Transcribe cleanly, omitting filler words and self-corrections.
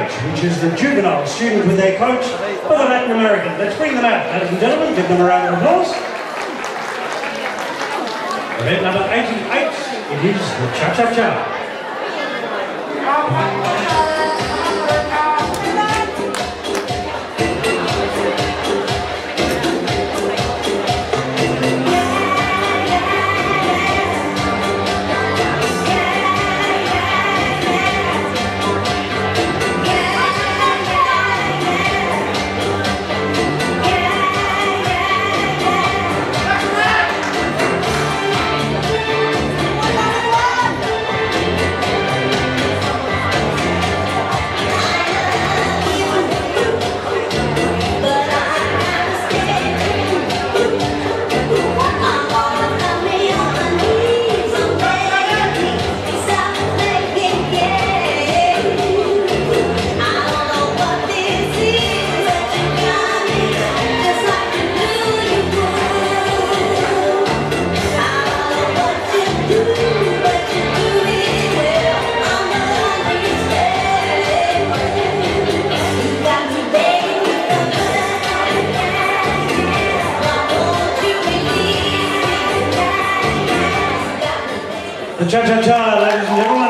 age, which is the juvenile student with their coach for the Latin American. Let's bring them out, ladies and gentlemen. Give them a round of applause. Event number 88, it is the Cha-Cha-Cha. The Cha-Cha-Cha, ladies and gentlemen.